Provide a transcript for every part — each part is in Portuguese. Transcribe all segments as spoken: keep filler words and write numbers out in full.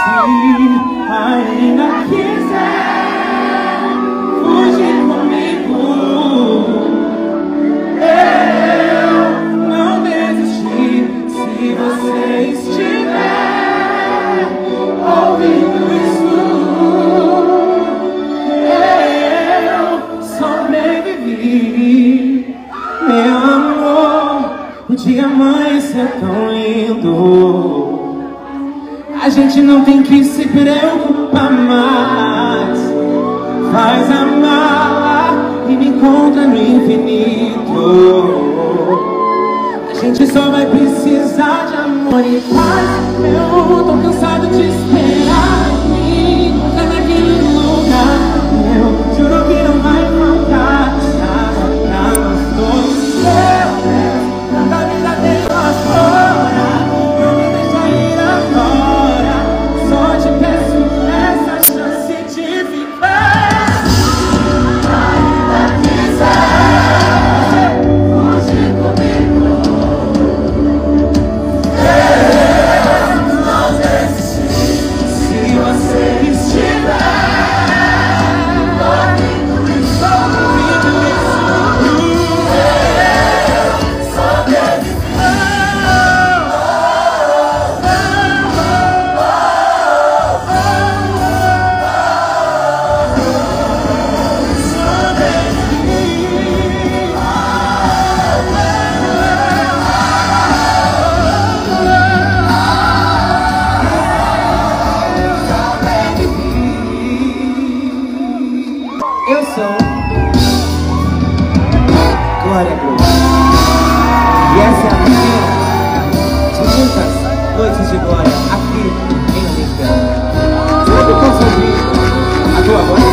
ainda quiser fugir comigo, eu não desisti. Se você estiver ouvindo isso, eu sobrevivi. Meu amor, o dia amanheceu tão lindo. A gente não tem que se preocupar mais. Faz a mala e me encontra no infinito. A gente só vai precisar de amor e paz. Eu tô cansado de esperar me encontrar naquele lugar. Eu juro que não vai faltar nada pra nós dois. Meu Deus, tanta vida tem lá fora. Não me deixa ir agora. Só te peço essa chance de ficar. Ainda quiser fugir comigo, eu não desisti. Se você estiver ouvindo isso, ouvindo isso, eu sobrevivi. Eu sou Glória Groove. E essa é a primeira de muitas noites de glória aqui em Olímpia. Será que eu posso ouvir a tua voz?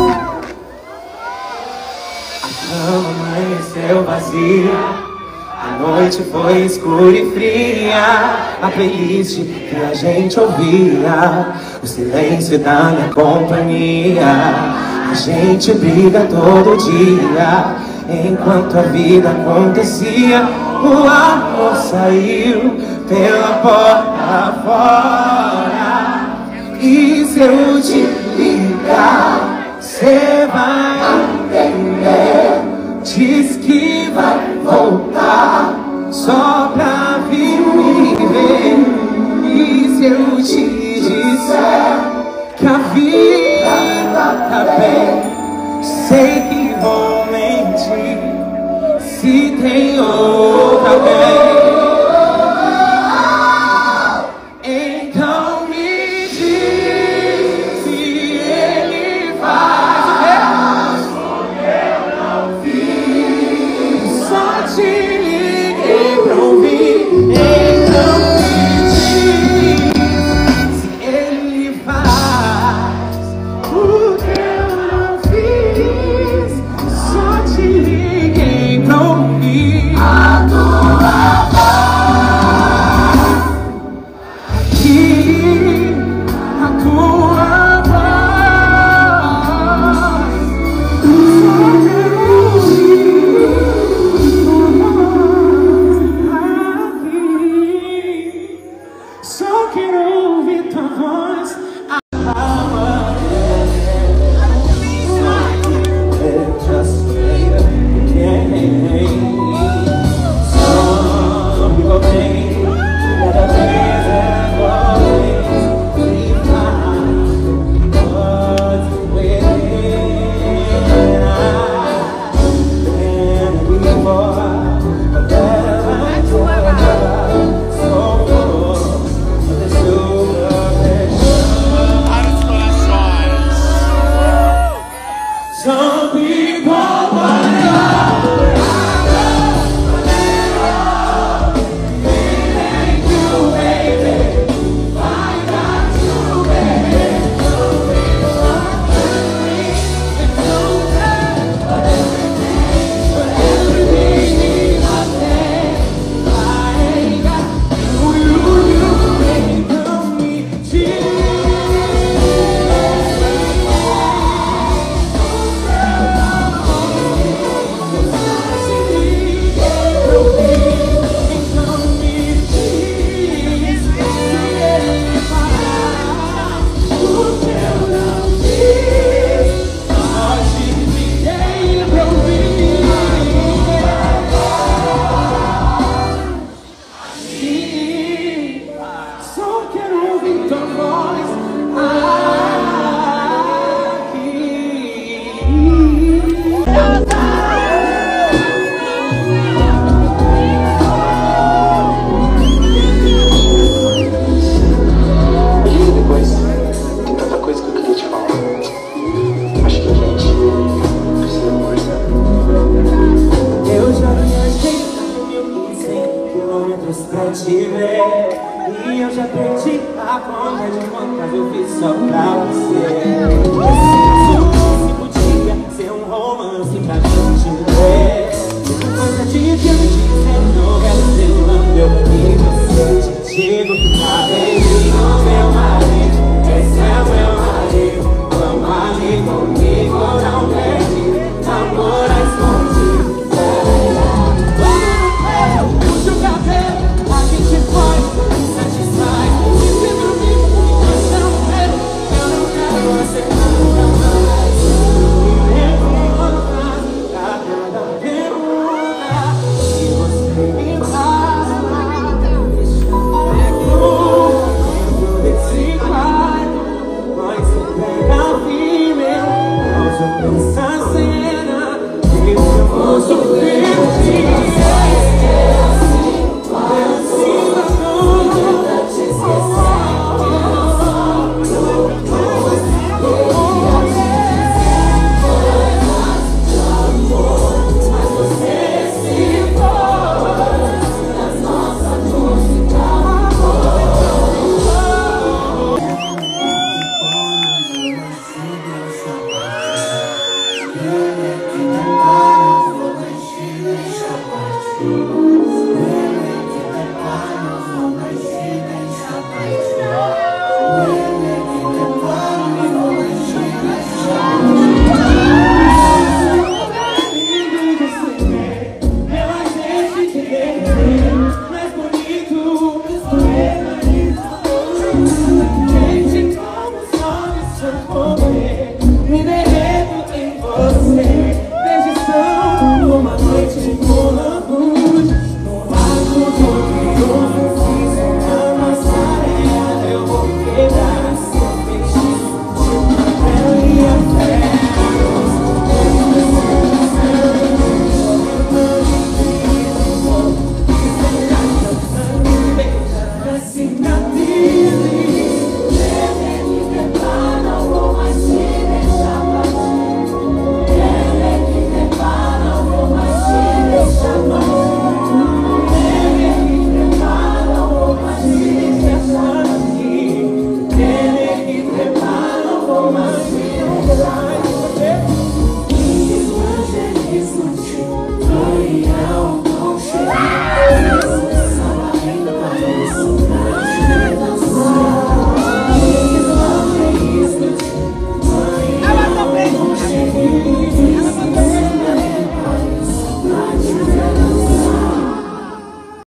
A cama amanheceu vazia, a noite foi escura e fria. A playlist que a gente ouvia, o silêncio da minha companhia. A gente briga todo dia, enquanto a vida acontecia. O amor saiu pela porta fora. E se eu te ligar, cê vai entender. Diz que vai voltar só pra vir me ver. E se eu te disser que a vida tá bem, sei que vou mentir se tem outra alguém. Então me diz se ele faz o que eu não fiz. Só te liguei pra ouvir. Então me diz se ele faz o que eu não fiz. Só te liguei pra ouvir a tua voz. quantas eu fiz só pra você.